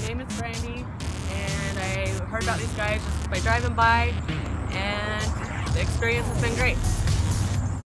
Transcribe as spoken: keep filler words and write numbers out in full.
name is Brandy, and I heard about these guys just by driving by, and the experience has been great.